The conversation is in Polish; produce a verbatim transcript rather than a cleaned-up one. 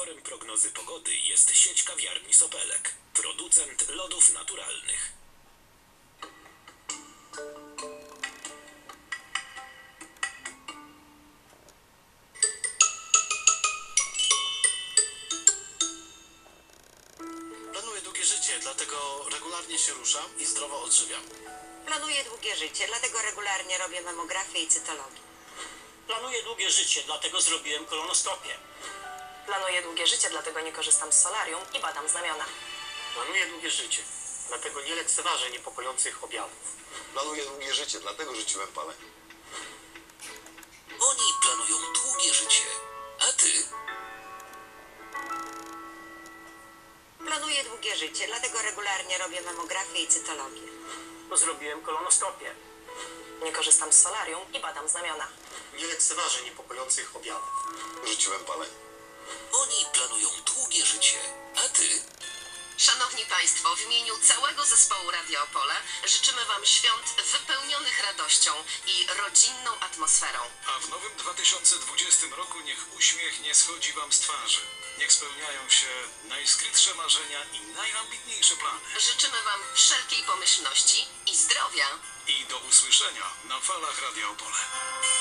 Sponsorem prognozy pogody jest sieć kawiarni Sopelek, producent lodów naturalnych. Planuję długie życie, dlatego regularnie się ruszam i zdrowo odżywiam. Planuję długie życie, dlatego regularnie robię mamografię i cytologię. Planuję długie życie, dlatego zrobiłem kolonoskopię. Planuję długie życie, dlatego nie korzystam z solarium i badam znamiona. Planuję długie życie, dlatego nie lekceważę niepokojących objawów. Planuję długie życie, dlatego rzuciłem palę. Oni planują długie życie, a ty? Planuję długie życie, dlatego regularnie robię mamografię i cytologię. Bo zrobiłem kolonoskopię. Nie korzystam z solarium i badam znamiona. Nie lekceważę niepokojących objawów. Rzuciłem palę. Oni planują długie życie, a ty? Szanowni Państwo, w imieniu całego zespołu Radio Opole życzymy Wam świąt wypełnionych radością i rodzinną atmosferą. A w nowym dwa tysiące dwudziestym roku niech uśmiech nie schodzi Wam z twarzy. Niech spełniają się najskrytsze marzenia i najambitniejsze plany. Życzymy Wam wszelkiej pomyślności i zdrowia. I do usłyszenia na falach Radia Opole.